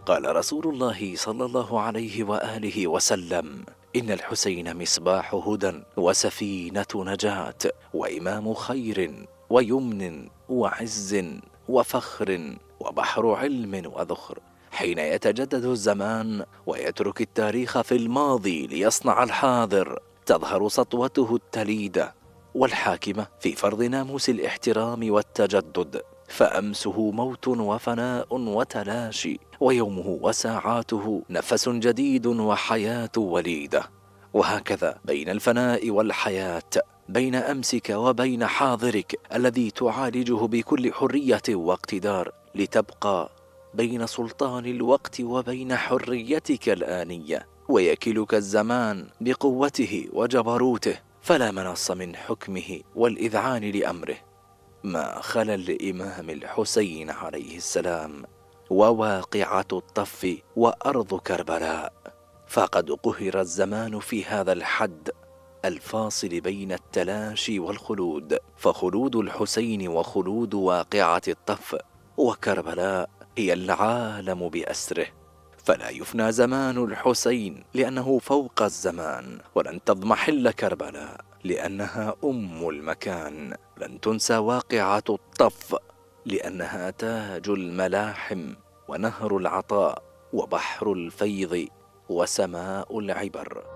قال رسول الله صلى الله عليه وآله وسلم: إن الحسين مصباح هدى وسفينة نجاة وإمام خير ويمن وعز وفخر وبحر علم وذخر. حين يتجدد الزمان ويترك التاريخ في الماضي ليصنع الحاضر، تظهر سطوته التليدة والحاكمة في فرض ناموس الاحترام والتجدد، فأمسه موت وفناء وتلاشي، ويومه وساعاته نفس جديد وحياة وليدة. وهكذا بين الفناء والحياة، بين أمسك وبين حاضرك الذي تعالجه بكل حرية واقتدار، لتبقى بين سلطان الوقت وبين حريتك الآنية، ويكلك الزمان بقوته وجبروته، فلا منص من حكمه والإذعان لأمره ما خلا الإمام الحسين عليه السلام وواقعة الطف وأرض كربلاء. فقد قهر الزمان في هذا الحد الفاصل بين التلاشي والخلود، فخلود الحسين وخلود واقعة الطف وكربلاء هي العالم بأسره. فلا يفنى زمان الحسين لأنه فوق الزمان، ولن تضمحل كربلاء لأنها أم المكان، لن تنسى واقعة الطف لأنها تاج الملاحم ونهر العطاء وبحر الفيض وسماء العبر.